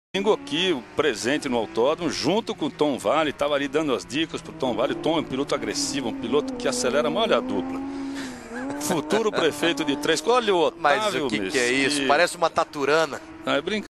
Domingo aqui, presente no autódromo, junto com o Tom Vale, estava ali dando as dicas pro Tom Vale. Tom é um piloto agressivo, um piloto que acelera, mas olha a dupla. Futuro prefeito de Três. Olha o Otávio. Mas o que é isso? Parece uma taturana. Ah, é brincadeira.